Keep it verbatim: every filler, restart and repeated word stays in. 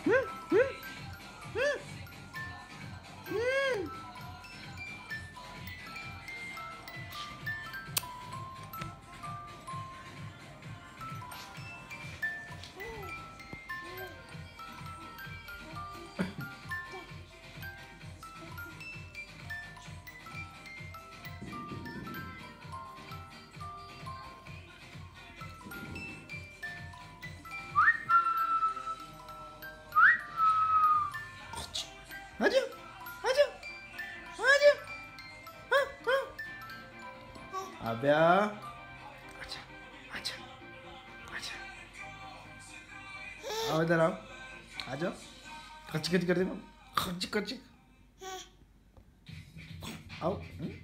आजा आजा आजा हाँ हाँ आब्या अच्छा अच्छा अच्छा आओ इधर आओ आ जाओ कच्ची कच्ची कर देना कच्ची कच्ची आओ